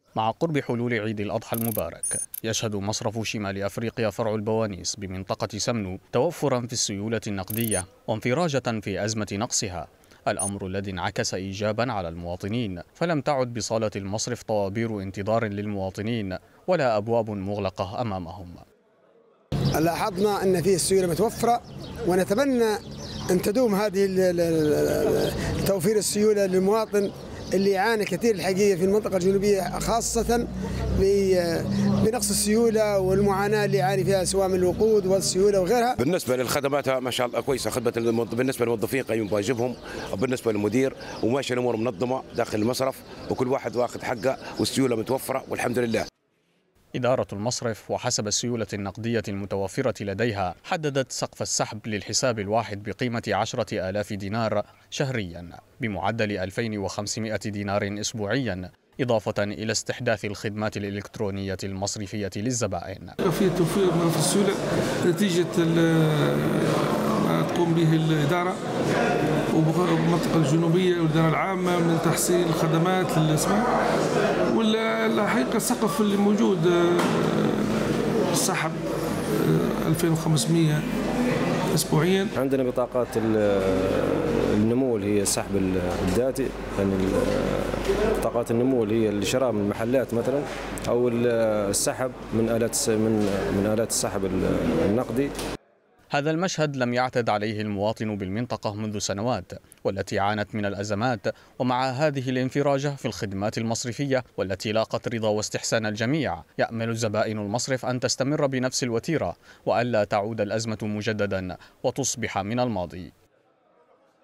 مع قرب حلول عيد الأضحى المبارك، يشهد مصرف شمال أفريقيا فرع البوانيس بمنطقة سمنو توفرا في السيولة النقدية وانفراجة في أزمة نقصها، الأمر الذي انعكس إيجابا على المواطنين، فلم تعد بصالة المصرف طوابير انتظار للمواطنين ولا أبواب مغلقة أمامهم. لاحظنا أن فيه السيولة متوفرة، ونتمنى أن تدوم هذه توفير السيولة للمواطن اللي يعاني كثير الحقيقة في المنطقة الجنوبية، خاصة بنقص السيولة والمعاناة اللي يعاني فيها سواء من الوقود والسيولة وغيرها. بالنسبة للخدمات ما شاء الله كويسة، خدمة بالنسبة للموظفين قايمين بواجبهم، وبالنسبة للمدير وماشية الأمور منظمة داخل المصرف، وكل واحد واخذ حقه والسيولة متوفرة والحمد لله. إدارة المصرف وحسب السيولة النقدية المتوفرة لديها حددت سقف السحب للحساب الواحد بقيمة 10,000 دينار شهريا بمعدل 2500 دينار أسبوعيا، إضافة إلى استحداث الخدمات الإلكترونية المصرفية للزبائن. في توفير في السيولة نتيجة ما تقوم به الإدارة والمنطقة الجنوبية والإدارة العامة من تحسين الخدمات للأسماء، والحقيقة السقف اللي موجود السحب 2500 أسبوعيا. عندنا بطاقات النمو اللي هي السحب الذاتي، يعني بطاقات النمو اللي هي الشراء من المحلات مثلا، أو السحب من آلات السحب النقدي. هذا المشهد لم يعتد عليه المواطن بالمنطقة منذ سنوات، والتي عانت من الأزمات، ومع هذه الانفراجة في الخدمات المصرفية والتي لاقت رضا واستحسان الجميع، يأمل زبائن المصرف أن تستمر بنفس الوتيرة وألا تعود الأزمة مجددا وتصبح من الماضي.